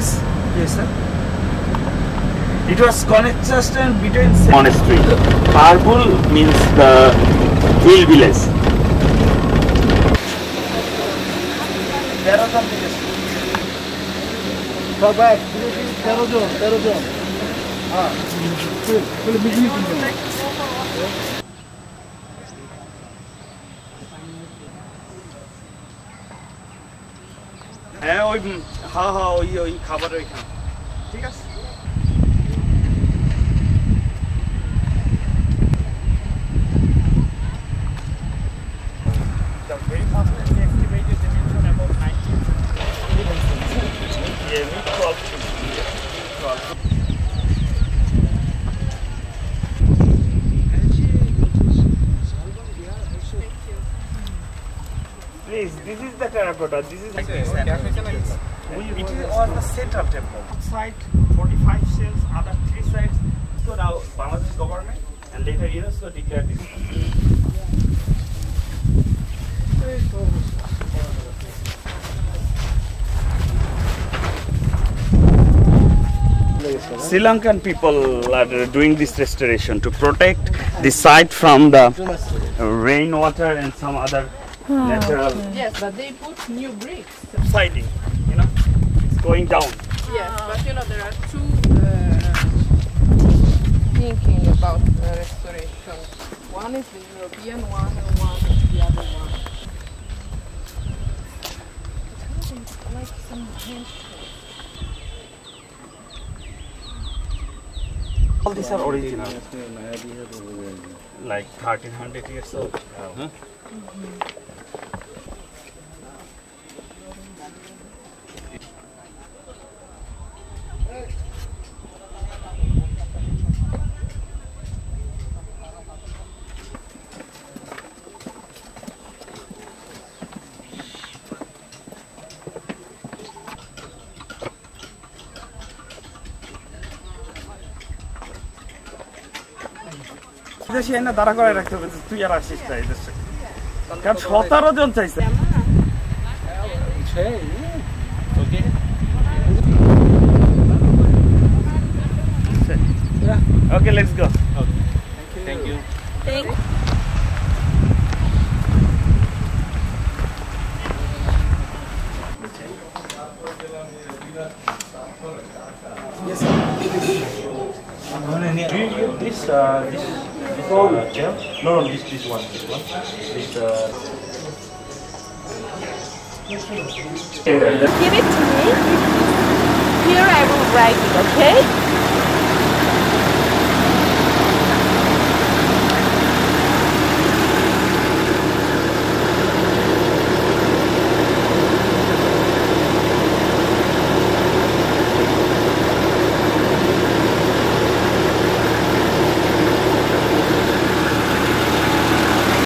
is? Yes, sir. It was connection between monastery. Paharpur means the hill village. There are some villages. Go back. 13 জন. হ্যাঁ ওই ওই খাবার ওইখানে ঠিক আছে The very first time we estimated the dimension about 19. Yeah, we 12 feet. Please, this is the terracotta. This is like this. It was the central temple. Outside, 45 cells, other 3 sides. So now Bangladesh government and later UNESCO declared this. Sri Lankan people are doing this restoration to protect the site from the rainwater and some other natural. Yes, but they put new bricks. Subsiding, you know, it's going down. Yes, but you know there are two thinking about restoration. One is the European one, and one is the other one. It's like some All these are original, like 1300 years old. Huh? দেশে এনে দাঁড়া করে রাখতে হবে তুই আর আসিস না এই দেশে কারণ 17 জন চাইছে okay let's go thank you Yes, sir. This chair? No, this one. This Give it to me. Here I will write it, okay?